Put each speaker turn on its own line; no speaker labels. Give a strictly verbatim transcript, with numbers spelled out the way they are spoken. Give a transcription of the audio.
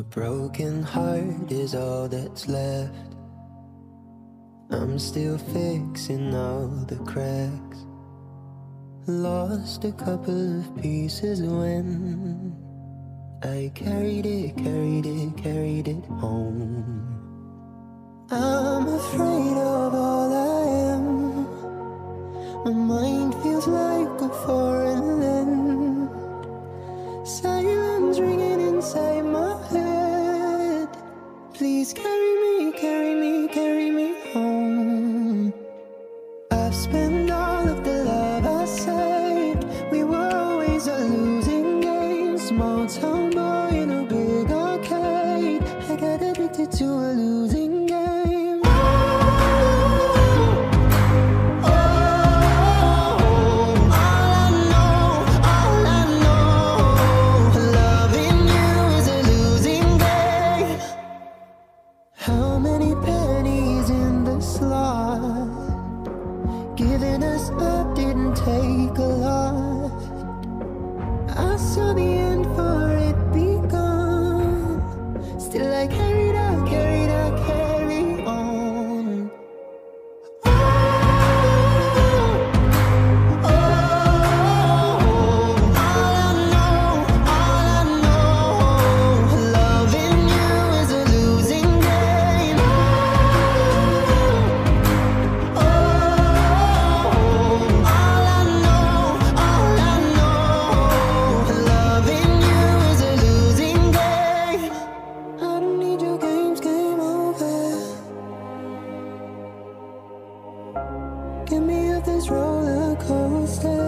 broken heart is all that's left. I'm still fixing all the cracks. Lost a couple of pieces when I carried it, carried it, carried it home. I'm afraid of all I am. My mind feels like a foreign land. Silence ringing inside my head. Please carry me, carry me, carry me home. I've spent all of the love I saved. We were always a losing game. Small town boy in a big arcade. I got addicted to a losing game. Giving us up didn't take a lot. I saw the end for it begun. Still I carried out, carried out, carry on. Oh, oh, all I know, all I know, loving you is a losing game. Oh, get me off this roller coaster.